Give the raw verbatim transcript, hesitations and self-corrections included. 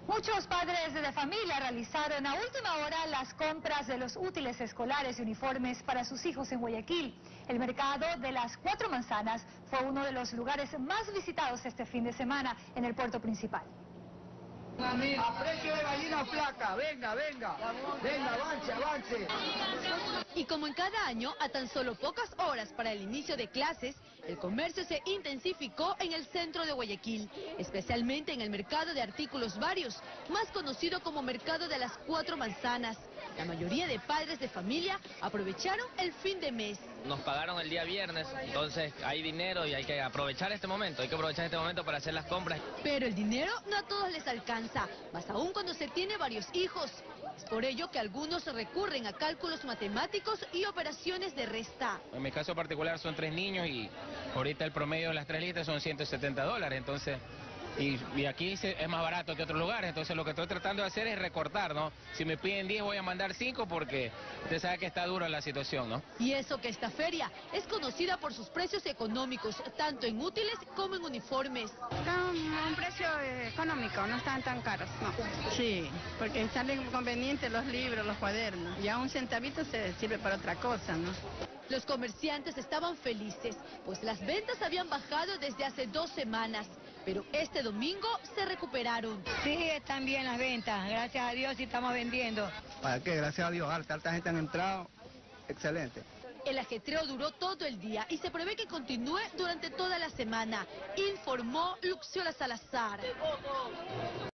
Muchos padres de familia realizaron a última hora las compras de los útiles escolares y uniformes para sus hijos en Guayaquil. El mercado de las Cuatro Manzanas fue uno de los lugares más visitados este fin de semana en el puerto principal. A precio de gallina flaca, venga, venga, venga, avance, avance. Y como en cada año, a tan solo pocas horas para el inicio de clases, el comercio se intensificó en el centro de Guayaquil, especialmente en el mercado de artículos varios, más conocido como Mercado de las Cuatro Manzanas. La mayoría de padres de familia aprovecharon el fin de mes. Nos pagaron el día viernes, entonces hay dinero y hay que aprovechar este momento, hay que aprovechar este momento para hacer las compras. Pero el dinero no a todos les alcanza, más aún cuando se tiene varios hijos. Es por ello que algunos recurren a cálculos matemáticos y operaciones de resta. En mi caso particular son tres niños y ahorita el promedio de las tres litras son ciento setenta dólares, entonces... Y, y aquí es más barato que otros lugares, entonces lo que estoy tratando de hacer es recortar, ¿no? Si me piden diez voy a mandar cinco porque usted sabe que está dura la situación, ¿no? Y eso que esta feria es conocida por sus precios económicos, tanto en útiles como en uniformes. Está un, un precio económico, no están tan caros, no. Sí, porque salen convenientes los libros, los cuadernos, y a un centavito se sirve para otra cosa, ¿no? Los comerciantes estaban felices, pues las ventas habían bajado desde hace dos semanas. Pero este domingo se recuperaron. Sí, están bien las ventas, gracias a Dios sí estamos vendiendo. ¿Para qué? Gracias a Dios, harta, harta gente han entrado, excelente. El ajetreo duró todo el día y se prevé que continúe durante toda la semana, informó Luxiola Salazar.